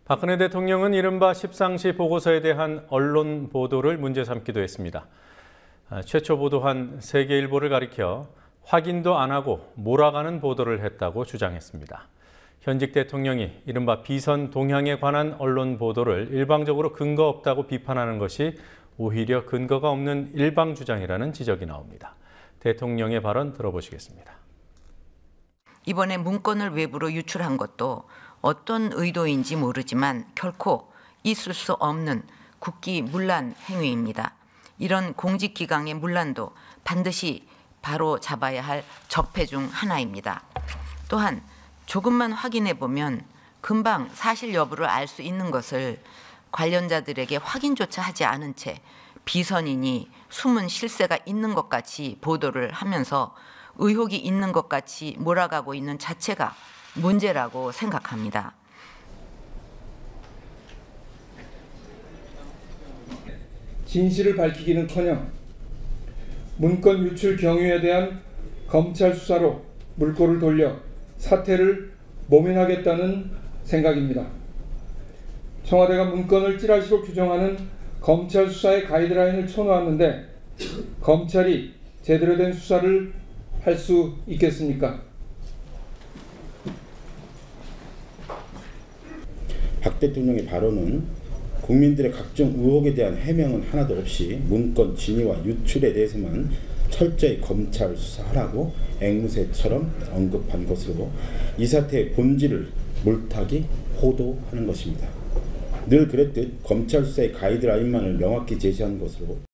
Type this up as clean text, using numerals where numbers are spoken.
박근혜 대통령은 이른바 십상시 보고서에 대한 언론 보도를 문제 삼기도 했습니다. 최초 보도한 세계일보를 가리켜 확인도 안 하고 몰아가는 보도를 했다고 주장했습니다. 현직 대통령이 이른바 비선 동향에 관한 언론 보도를 일방적으로 근거 없다고 비판하는 것이 오히려 근거가 없는 일방 주장이라는 지적이 나옵니다. 대통령의 발언 들어보시겠습니다. 이번에 문건을 외부로 유출한 것도 어떤 의도인지 모르지만 결코 있을 수 없는 국기문란 행위입니다. 이런 공직기강의 문란도 반드시 바로 잡아야 할 적폐 중 하나입니다. 또한 조금만 확인해 보면 금방 사실 여부를 알 수 있는 것을 관련자들에게 확인조차 하지 않은 채 비선이니 숨은 실세가 있는 것 같이 보도를 하면서 의혹이 있는 것 같이 몰아가고 있는 자체가 문제라고 생각합니다. 진실을 밝히기는커녕 문건 유출 경위에 대한 검찰 수사로 물꼬를 돌려 사태를 모면하겠다는 생각입니다. 청와대가 문건을 찌라시로 규정하는 검찰 수사의 가이드라인을 쳐놓았는데 검찰이 제대로 된 수사를 할 수 있겠습니까? 박 대통령의 발언은 국민들의 각종 의혹에 대한 해명은 하나도 없이 문건 진위와 유출에 대해서만 철저히 검찰 수사하라고 앵무새처럼 언급한 것으로 이 사태의 본질을 물타기, 호도하는 것입니다. 늘 그랬듯 검찰 수사의 가이드라인만을 명확히 제시한 것으로